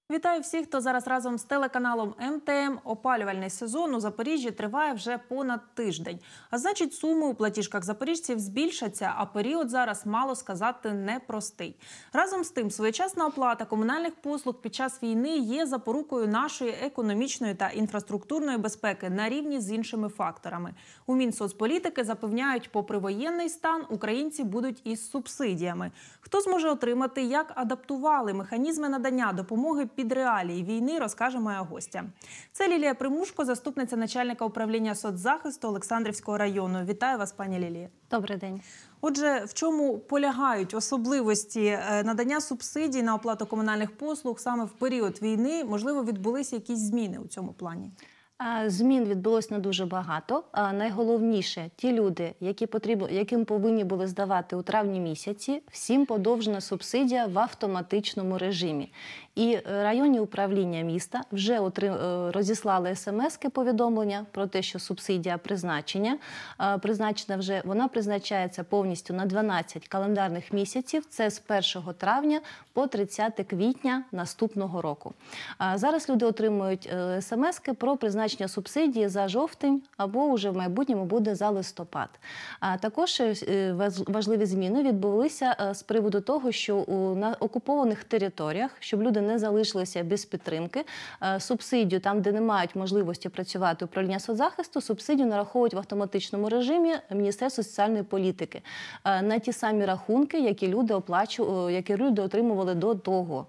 Вітаю всіх, хто зараз разом з телеканалом МТМ. Опалювальний сезон у Запоріжжі триває вже понад тиждень. А значить, суми у платіжках запоріжців збільшаться, а період зараз, мало сказати, непростий. Разом з тим, своєчасна оплата комунальних послуг під час війни є запорукою нашої економічної та інфраструктурної безпеки на рівні з іншими факторами. У Мінсоцполітики запевняють, попри воєнний стан, українці будуть із субсидіями. Хто зможе отримати, як адаптували механізми надання допомоги під реалії війни, розкаже моя гостя. Це Лілія Примушко, заступниця начальника управління соцзахисту Олександрівського району. Вітаю вас, пані Лілія. Добрий день. Отже, в чому полягають особливості надання субсидій на оплату комунальних послуг саме в період війни? Можливо, відбулися якісь зміни у цьому плані? Змін відбулося не дуже багато. Найголовніше, ті люди, яким повинні були здавати у травні місяці, всім подовжена субсидія в автоматичному режимі. І районні управління міста вже розіслали смс-повідомлення про те, що субсидія призначена вже, вона призначається повністю на 12 календарних місяців, це з 1 травня по 30 квітня наступного року. Зараз люди отримують смс про призначення субсидії за жовтень або вже в майбутньому буде за листопад. Також важливі зміни відбулися з приводу того, що на окупованих територіях, щоб люди не залишилися без підтримки, субсидію там, де не мають можливості працювати управління соцзахисту, субсидію нараховують в автоматичному режимі Міністерство соціальної політики на ті самі рахунки, які люди отримували до того.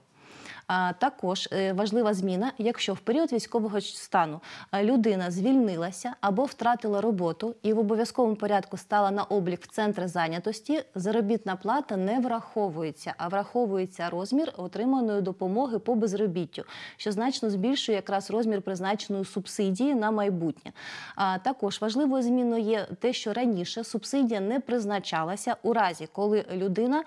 Також важлива зміна, якщо в період військового стану людина звільнилася або втратила роботу і в обов'язковому порядку стала на облік в центр зайнятості, заробітна плата не враховується, а враховується розмір отриманої допомоги по безробіттю, що значно збільшує якраз розмір призначеної субсидії на майбутнє. Також важливою зміною є те, що раніше субсидія не призначалася у разі, коли людина,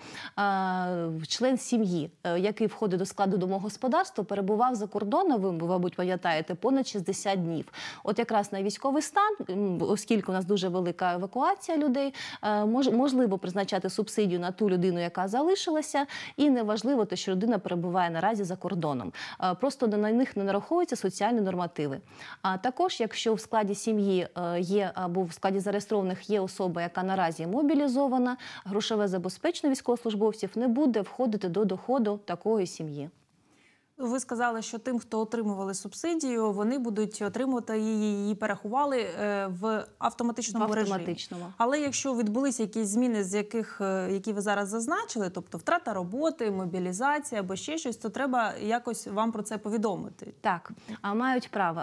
член сім'ї, який входить до складу домогосподарства, перебував за кордоном, ви, мабуть, пам'ятаєте, понад 60 днів. От якраз на військовий стан, оскільки у нас дуже велика евакуація людей, можливо призначати субсидію на ту людину, яка залишилася, і неважливо те, що людина перебуває наразі за кордоном. Просто на них не нараховуються соціальні нормативи. А також, якщо в складі сім'ї є, або в складі зареєстрованих є особа, яка наразі мобілізована, грошове забезпечення військовослужбовців не буде входити до доходу такої сім'ї. Ви сказали, що тим, хто отримували субсидію, вони будуть отримувати її перерахували в автоматичному режимі. Але якщо відбулися якісь зміни, які ви зараз зазначили, тобто втрата роботи, мобілізація або ще щось, то треба якось вам про це повідомити. Так, мають право.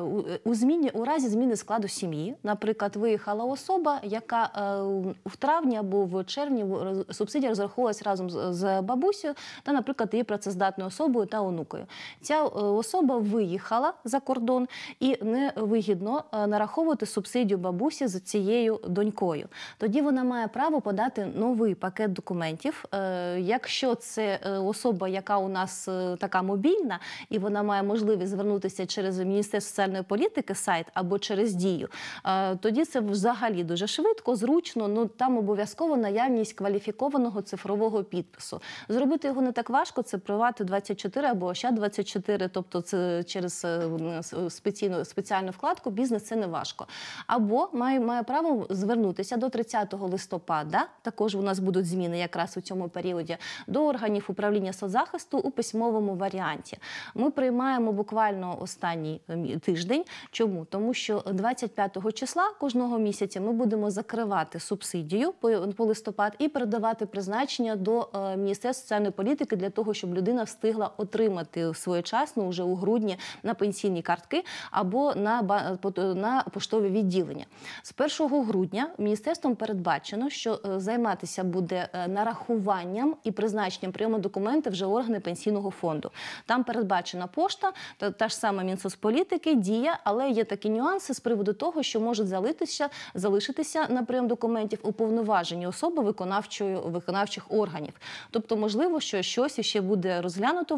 У разі зміни складу сім'ї, наприклад, виїхала особа, яка в травні або в червні субсидія розраховувалась разом з бабусею та, наприклад, її працездатною особою та онукою. Ця особа виїхала за кордон і невигідно нараховувати субсидію бабусі з цією донькою. Тоді вона має право подати новий пакет документів. Якщо це особа, яка у нас така мобільна, і вона має можливість звернутися через Міністерство соціальної політики, сайт, або через Дію, тоді це взагалі дуже швидко, зручно, там обов'язково наявність кваліфікованого цифрового підпису. Зробити його не так важко, це Приват24 або Ощад24, тобто це через спеціальну вкладку «Бізнес» це не важко. Або має право звернутися до 30 листопада, також у нас будуть зміни якраз у цьому періоді, до органів управління соцзахисту у письмовому варіанті. Ми приймаємо буквально останній тиждень. Чому? Тому що 25 числа кожного місяця ми будемо закривати субсидію по листопад і передавати призначення до Міністерства соціальної політики для того, щоб людина встигла отримати своєчасно вже у грудні на пенсійні картки або на поштові відділення. З 1 грудня міністерством передбачено, що займатися буде нарахуванням і призначенням прийому документів вже органи пенсійного фонду. Там передбачена пошта, та ж сама Мінсоцполітики, Дія, але є такі нюанси з приводу того, що можуть залишитися на прийом документів уповноважені особи виконавчих органів. Тобто, можливо, що щось ще буде розглянуто в нашому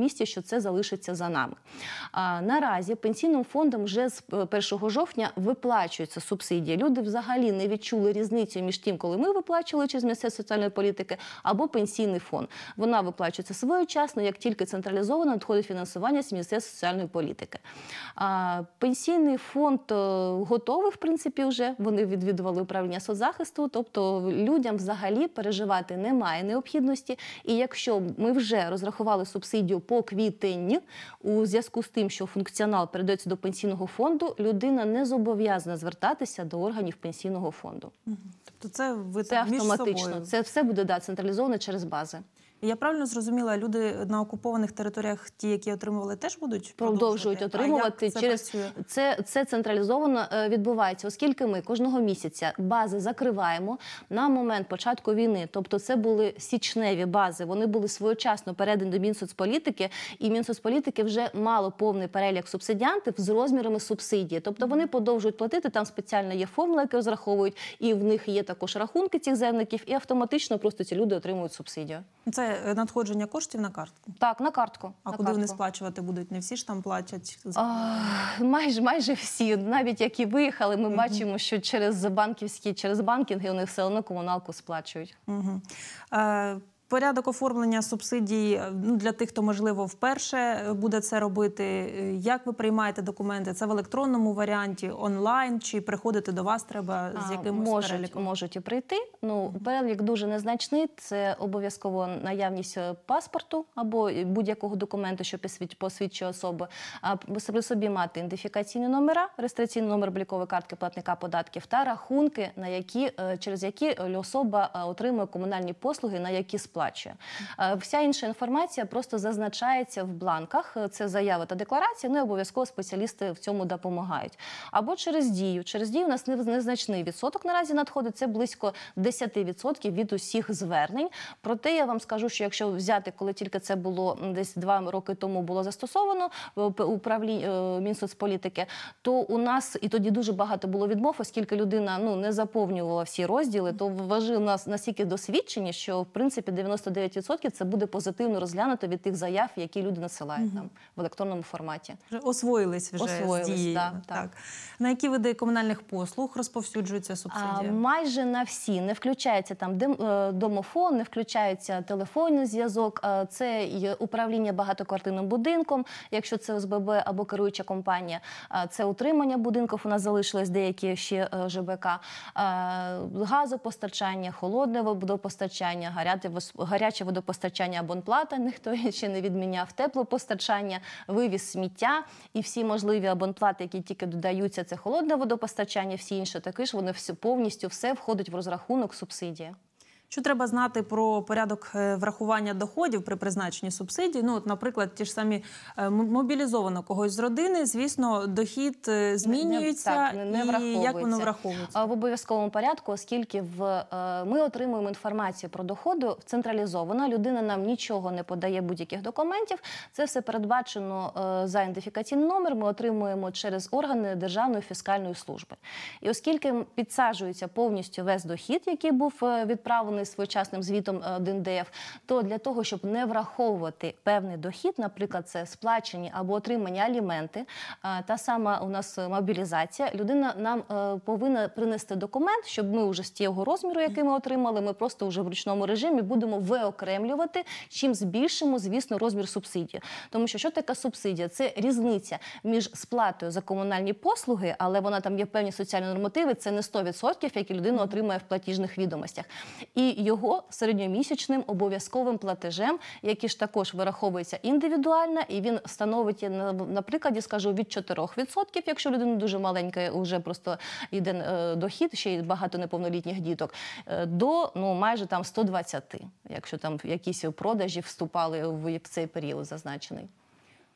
оптимісті, що це залишиться за нами. Наразі пенсійним фондом вже з 1 жовтня виплачуються субсидії. Люди взагалі не відчули різницю між тим, коли ми виплачували через Міністерство соціальної політики, або пенсійний фонд. Вона виплачується своєчасно, як тільки централізовано надходить фінансування з Міністерства соціальної політики. Пенсійний фонд готовий, в принципі, вже. Вони відвідували управління соцзахисту, тобто людям взагалі переживати немає необхідності. І якщо ми вже розрахували субсидію по квітень, у зв'язку з тим, що функціонал передається до пенсійного фонду, людина не зобов'язана звертатися до органів пенсійного фонду. Тобто це ви Це між автоматично. собою? Це все буде централізовано через бази. Я правильно зрозуміла, люди на окупованих територіях, ті, які отримували, теж будуть Продовжують отримувати. Це централізовано відбувається, оскільки ми кожного місяця бази закриваємо на момент початку війни. Тобто це були січневі бази, вони були своєчасно передані до Мінсоцполітики, і Мінсоцполітики вже мало повний перелік субсидіантів з розмірами субсидії. Тобто вони продовжують платити, там спеціально є формула, яку розраховують, і в них є також рахунки цих заявників, і автоматично просто ці люди отримують субсидію. Це надходження коштів на картку? Так, на картку. А куди вони сплачувати будуть? Не всі ж там платять? Майже всі. Навіть які виїхали, ми бачимо, що через банкінги вони все одно комуналку сплачують. Порядок оформлення субсидій для тих, хто, можливо, вперше буде це робити. Як ви приймаєте документи? Це в електронному варіанті, онлайн? Чи приходити до вас треба з якимось переліком? Можуть і прийти. Перелік дуже незначний. Це обов'язково наявність паспорту або будь-якого документу, що посвідчує особу. При собі мати ідентифікаційні номера, реєстраційний номер облікової картки платника податків та рахунки, через які особа отримує комунальні послуги, на які сплачує. Вся інша інформація просто зазначається в бланках. Це заява та декларація, ну і обов'язково спеціалісти в цьому допомагають. Або через Дію. Через Дію у нас незначний відсоток наразі надходить, це близько 10% від усіх звернень. Проте я вам скажу, що якщо взяти, коли тільки це було десь 2 роки тому було застосовано управління Мінсоцполітики, то у нас і тоді дуже багато було відмов, оскільки людина не заповнювала всі розділи, то вважаю нас настільки досвідчені, що в принципі 99% це буде позитивно розглянуто від тих заяв, які люди насилають нам в електронному форматі. Освоїлись з Дією. Так. На які види комунальних послуг розповсюджуються субсидії? Майже на всі. Не включається там домофон, не включається телефонний зв'язок, це управління багатоквартирним будинком, якщо це ОСББ або керуюча компанія, це утримання будинків, у нас залишились деякі ще ЖБК, газопостачання, холодне водопостачання, гаряче водопостачання, абонплата, ніхто ще не відміняв, теплопостачання, вивіз сміття і всі можливі абонплати, які тільки додаються, це холодне водопостачання, всі інші також, вони повністю все входить в розрахунок субсидії. Що треба знати про порядок врахування доходів при призначенні субсидій? Наприклад, ті ж самі мобілізовано когось з родини, звісно, дохід змінюється, і як воно враховується? В обов'язковому порядку, оскільки ми отримуємо інформацію про доходи централізовано, людина нам нічого не подає, будь-яких документів, це все передбачено за ідентифікаційний номер, ми отримуємо через органи Державної фіскальної служби. І оскільки підсаджується повністю весь дохід, який був відправлений своєчасним звітом ДНДФ, то для того, щоб не враховувати певний дохід, наприклад, це сплачені або отримані аліменти, та сама у нас мобілізація, людина нам повинна принести документ, щоб ми вже з тієго розміру, який ми отримали, ми просто вже в ручному режимі будемо виокремлювати, чим збільшимо, звісно, розмір субсидії. Тому що таке субсидія? Це різниця між сплатою за комунальні послуги, але вона там є певні соціальні нормативи, це не 100%, які людина отримує в платіжних відомостях. І його середньомісячним обов'язковим платежем, який ж також вираховується індивідуально, і він становить, наприклад, я скажу, від 4%, якщо людина дуже маленька, вже просто йде дохід, ще й багато неповнолітніх діток, до майже там 120%, якщо там якісь продажі вступали в цей період зазначений.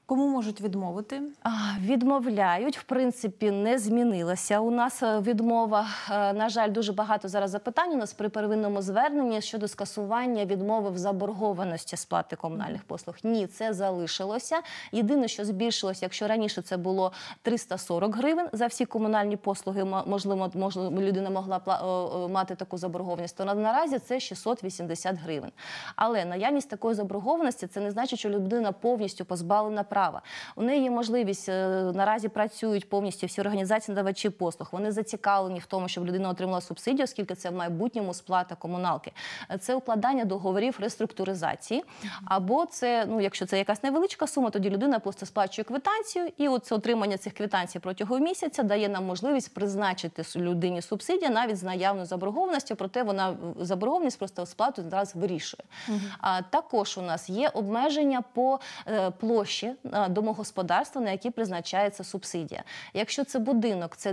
Кому можуть відмовити? Відмовляють, в принципі, не змінилася у нас відмова. На жаль, дуже багато зараз запитань у нас при первинному зверненні щодо скасування відмови в заборгованості сплати комунальних послуг. Ні, це залишилося. Єдине, що збільшилося, якщо раніше це було 340 гривень за всі комунальні послуги, можливо, людина могла мати таку заборгованість, то наразі це 680 гривень. Але наявність такої заборгованості – це не значить, що людина повністю позбавлена права. У неї є можливість, наразі працюють повністю всі організації надавачі послуг. Вони зацікавлені в тому, щоб людина отримала субсидію, оскільки це в майбутньому сплата комуналки. Це укладання договорів реструктуризації. Або це, якщо це якась невеличка сума, тоді людина просто сплачує квитанцію, і от отримання цих квитанцій протягом місяця дає нам можливість призначити людині субсидію навіть з наявною заборгованістю, проте вона заборгованість просто сплату зараз вирішує. Також у нас є обмеження по площі домогосподарства, на які призначається субсидія. Якщо це будинок, це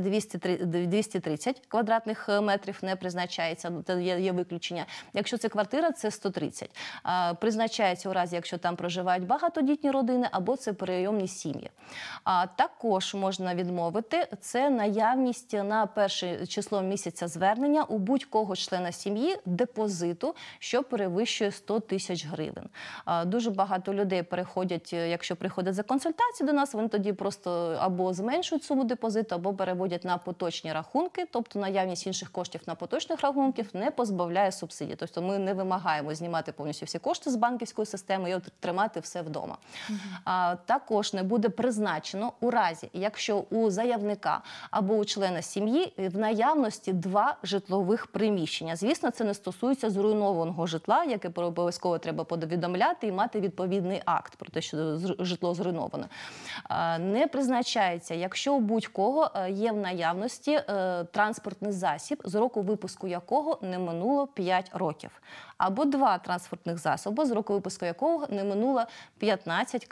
230 квадратних метрів, не призначається, є виключення. Якщо це квартира, це 130. Призначається у разі, якщо там проживають багатодітні родини, або це прийомні сім'ї. Також можна відмовити, це наявність на перше число місяця звернення у будь-кого члена сім'ї депозиту, що перевищує 100 тисяч гривень. Дуже багато людей переходять, якщо приходять за консультацію до нас, вони тоді просто або зменшують суму депозиту, або переводять на поточні рахунки, тобто наявність інших коштів на поточних рахунках не позбавляє субсидії. Тобто ми не вимагаємо знімати повністю всі кошти з банківської системи і тримати все вдома. Також не буде призначено у разі, якщо у заявника або у члена сім'ї в наявності 2 житлових приміщення. Звісно, це не стосується зруйнованого житла, яке обов'язково треба повідомляти і мати відповідний акт про те, що житло зруйноване. Не призначається, якщо у будь-кого є в наявності транспортний засіб, з року випуску якого не минуло 5 років. Або 2 транспортних засоби, з року випуску якого не минуло 15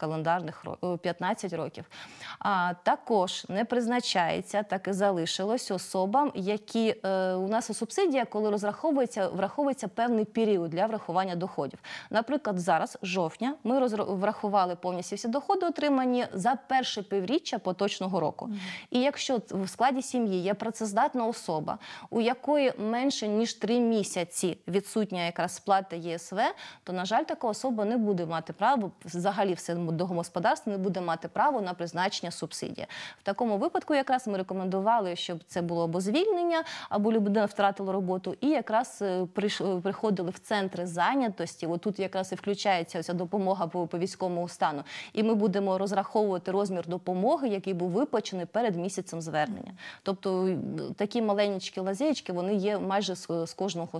років. Також не призначається, так і залишилось особам, які у нас у субсидія, коли враховується певний період для врахування доходів. Наприклад, зараз, з жовтня, ми врахували повністю всі доходи, отримані за перше півріччя поточного року. І якщо в складі сім'ї є працездатна особа, у якої менше, ніж 3 місяці відсутня якраз сплата ЄСВ, то, на жаль, така особа не буде мати право, взагалі все домогосподарство не буде мати право на призначення субсидії. В такому випадку якраз ми рекомендували, щоб це було або звільнення, або людина втратила роботу, і якраз приходили в центри зайнятості. Тут якраз і включається ця допомога по військовому стану. І ми будемо розраховувати розмір допомоги, який був виплачений перед місяцем звернення. Тобто такі маленькі лазєчки, вони є майже з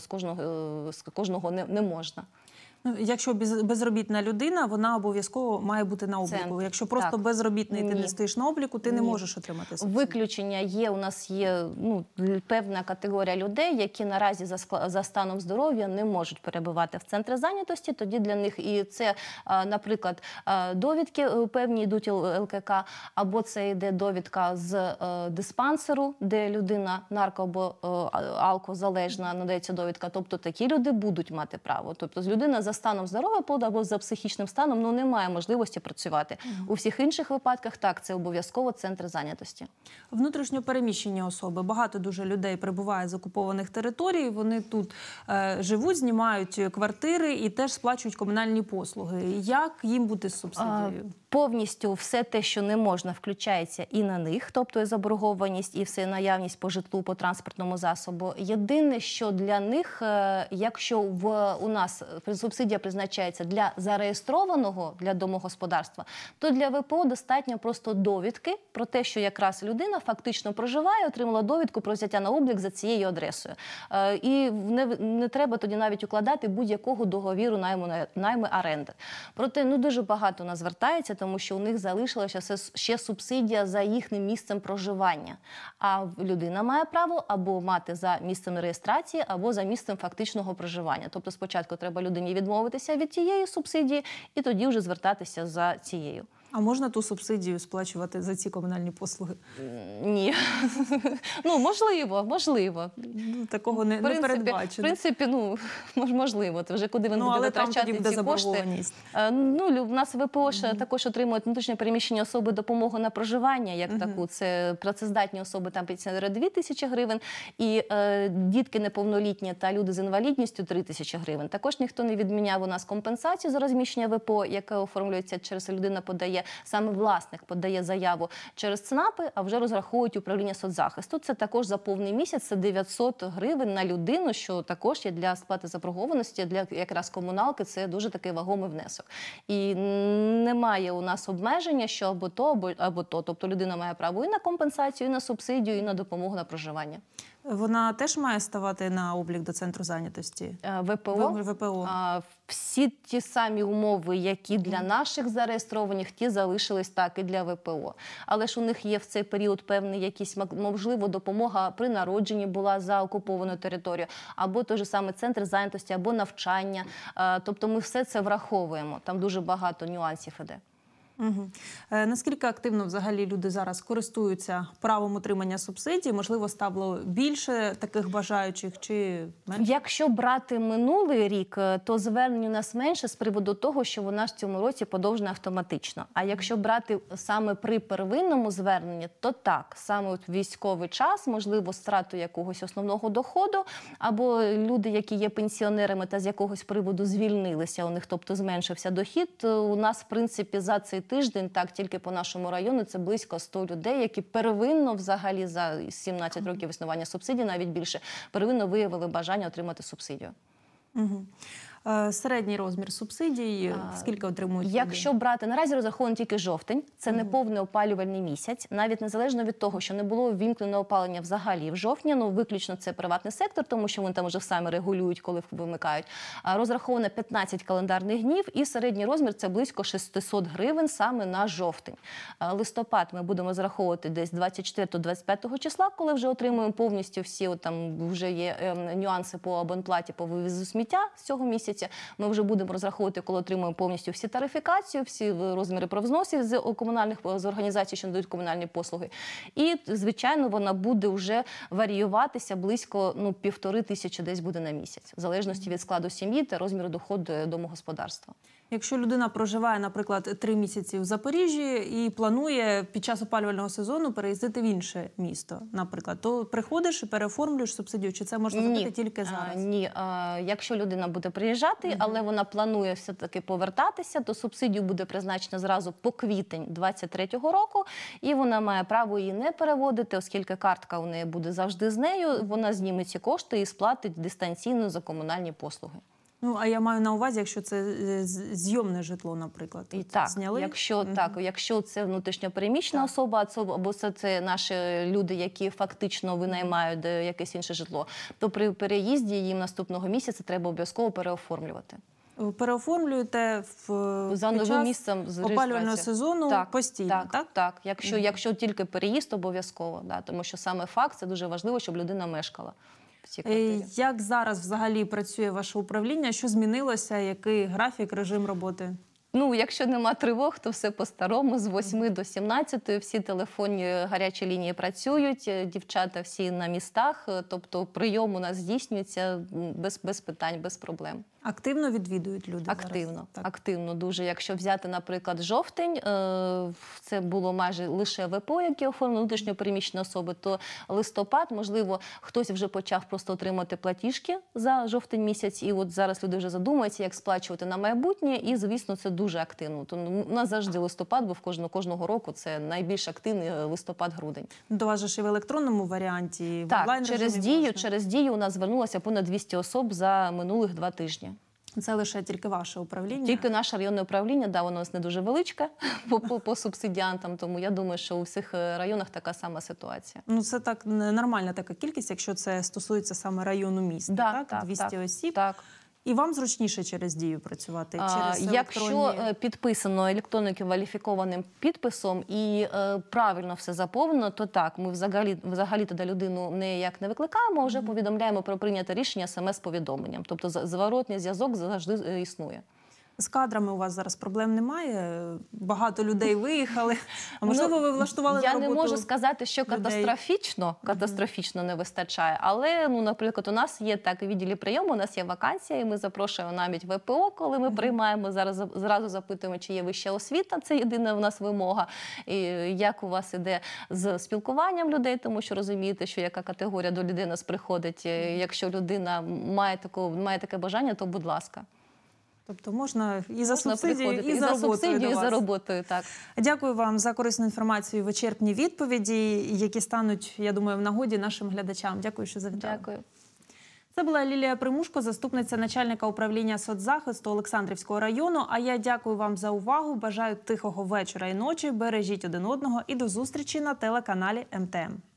кожного не можна. Якщо безробітна людина, вона обов'язково має бути на обліку. Якщо просто безробітний, ти не стоїш на обліку, ти не можеш отримати субсидію. Виключення є, у нас є певна категорія людей, які наразі за станом здоров'я не можуть перебувати в центрі зайнятості, тоді для них і це, наприклад, довідки певні йдуть ЛКК, або це йде довідка з диспансеру, де людина нарко- або алкозалежна, надається довідка, тобто такі люди будуть мати право. Тобто людина за станом здоров'я або за психічним станом немає можливості працювати. У всіх інших випадках так, це обов'язково центр зайнятості. Внутрішньо переміщені особи. Багато дуже людей прибуває з окупованих територій, вони тут живуть, знімають квартири і теж сплачують комунальні послуги. Як їм бути з субсидією? Повністю все те, що не можна, включається і на них, тобто і заборгованість, і все наявність по житлу, по транспортному засобу. Єдине, що для них, якщо у нас субсидія призначається для зареєстрованого, для домогосподарства, то для ВПО достатньо просто довідки про те, що якраз людина фактично проживає, отримала довідку про взяття на облік за цією адресою. І не треба тоді навіть укладати будь-якого договіру найму оренди. Проте дуже багато нас звертається, тому що у них залишилася ще субсидія за їхнім місцем проживання. А людина має право або мати за місцем реєстрації, або за місцем фактичного проживання. Тобто спочатку треба людині відмовитися від тієї субсидії і тоді вже звертатися за цією. А можна ту субсидію сплачувати за ці комунальні послуги? Ні. Ну, можливо. Ну, такого не передбачено. В принципі, ну, можливо. Це вже куди він буде але там витрачати тоді буде ці кошти. заборгованість. Ну, в нас ВПО ж також отримують внутрішньо переміщені особи допомогу на проживання, як таку. Це працездатні особи, там пенсіонери 2 тисячі гривень, і дітки неповнолітні та люди з інвалідністю 3 тисячі гривень. Також ніхто не відміняв у нас компенсацію за розміщення ВПО, яке оформлюється через людина подає, саме власник подає заяву через ЦНАПи, а вже розраховують управління соцзахисту. Це також за повний місяць, це 900 гривень на людину, що також є для сплати заборгованості, для якраз комуналки, це дуже такий вагомий внесок. І немає у нас обмеження, що або то. Тобто людина має право і на компенсацію, і на субсидію, і на допомогу на проживання. Вона теж має ставати на облік до центру зайнятості? ВПО. Всі ті самі умови, які для наших зареєстрованих, ті залишились так і для ВПО. Але ж у них є в цей період певний якийсь, можливо, допомога при народженні була за окупованою територією, або той же самий центр зайнятості, або навчання. Тобто ми все це враховуємо. Там дуже багато нюансів іде. Угу. Наскільки активно взагалі люди зараз користуються правом отримання субсидій? Можливо, стало більше таких бажаючих чи менше? Якщо брати минулий рік, то звернень у нас менше з приводу того, що вона ж в цьому році подовжена автоматично. А якщо брати саме при первинному зверненні, то так, саме от військовий час, можливо, страту якогось основного доходу, або люди, які є пенсіонерами та з якогось приводу звільнилися у них, тобто зменшився дохід, у нас, в принципі, за цей тиждень, так, тільки по нашому району, це близько 100 людей, які первинно взагалі за 17 років існування субсидій, навіть більше, первинно виявили бажання отримати субсидію. Угу. Середній розмір субсидій, скільки отримують люди? Якщо брати, наразі розрахований тільки жовтень, це не повний опалювальний місяць, навіть незалежно від того, що не було ввімкнено опалення взагалі в жовтні, ну виключно це приватний сектор, тому що вони там вже самі регулюють, коли вимикають. Розраховано 15 календарних днів і середній розмір це близько 600 гривень саме на жовтень. Листопад ми будемо розраховувати десь 24-25 числа, коли вже отримуємо повністю всі, там вже є нюанси по абонплаті, по вивізу сміття з цього місяця. Ми вже будемо розраховувати, коли отримуємо повністю всі тарифікацію, всі розміри провзносів з комунальних з організацій, що надають комунальні послуги. І, звичайно, вона буде вже варіюватися близько 1500 десь буде на місяць, в залежності від складу сім'ї та розміру доходу домогосподарства. Якщо людина проживає, наприклад, 3 місяці в Запоріжжі і планує під час опалювального сезону переїздити в інше місто, наприклад, то приходиш і переоформлюєш субсидію, чи це можна зробити тільки зараз? Ні. Якщо людина буде приїжджати, але вона планує все-таки повертатися, то субсидію буде призначено зразу по квітень 2023 року, і вона має право її не переводити, оскільки картка у неї буде завжди з нею, вона зніме ці кошти і сплатить дистанційно за комунальні послуги. Ну, а я маю на увазі, якщо це зйомне житло, наприклад. І так, зняли? Якщо це внутрішньопереміщена особа, або це наші люди, які фактично винаймають якесь інше житло, то при переїзді їм наступного місяця треба обов'язково переоформлювати. Переоформлюєте за новим місцем з опалювального сезону постійно, так? Так. Якщо тільки переїзд, обов'язково. Да, тому що саме факт, це дуже важливо, щоб людина мешкала. Як зараз взагалі працює ваше управління? Що змінилося? Який графік, режим роботи? Ну, якщо нема тривог, то все по-старому, з 8 до 17, всі телефонні гарячі лінії працюють, дівчата всі на містах, тобто прийом у нас здійснюється без питань, без проблем. Активно відвідують люди? Активно дуже. Якщо взяти, наприклад, жовтень, це було майже лише ВПО, які оформили внутрішньопереміщені особи, то листопад, можливо, хтось вже почав просто отримати платіжки за жовтень місяць, і от зараз люди вже задумаються, як сплачувати на майбутнє, і, звісно, це дуже активно. Тому у нас завжди листопад, бо кожного року це найбільш активний листопад-грудень. До вас же ж і в електронному варіанті, в так, онлайн-режимі через Дію у нас звернулося понад 200 особ за минулих 2 тижні. Це лише тільки ваше управління? Тільки наше районне управління, да, воно у нас не дуже величке по субсидіантам, тому я думаю, що у всіх районах така сама ситуація. Ну, це так нормальна така кількість, якщо це стосується саме району міста, так? 200 осіб. Так. І вам зручніше через Дію працювати? Якщо підписано електронним кваліфікованим підписом і правильно все заповнено, то так, ми взагалі тоді людину ніяк не викликаємо, а вже повідомляємо про прийняте рішення смс-повідомленням. Тобто зворотний зв'язок завжди існує. З кадрами у вас зараз проблем немає? Багато людей виїхали. А можливо, ви влаштували на Я роботу не можу сказати, що людей? катастрофічно не вистачає. Але, наприклад, у нас є так у відділі прийому, у нас є вакансія, і ми запрошуємо навіть ВПО, коли ми приймаємо. Зразу запитуємо, чи є вища освіта, це єдина в нас вимога. І як у вас іде з спілкуванням людей, тому що розумієте, що яка категорія до людини нас приходить. Якщо людина має таке бажання, то будь ласка. Тобто можна і за Можна субсидію, приходити і за роботою субсидію, до і за вас. роботою, так. Дякую вам за корисну інформацію і вичерпні відповіді, які стануть, я думаю, в нагоді нашим глядачам. Дякую, що завітали. Дякую. Це була Лілія Примушко, заступниця начальника управління соцзахисту Олександрівського району. А я дякую вам за увагу, бажаю тихого вечора і ночі, бережіть один одного і до зустрічі на телеканалі МТМ.